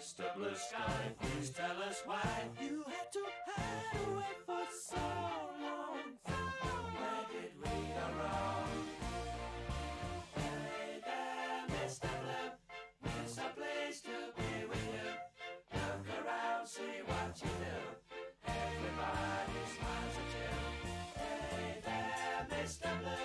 Mr. Blue Sky, please tell us why you had to hide away for so long. Where did we go wrong? Hey there, Mr. Blue, it's a place to be with you. Look around, see what you do. Everybody smiles at you. Hey there, Mr. Blue.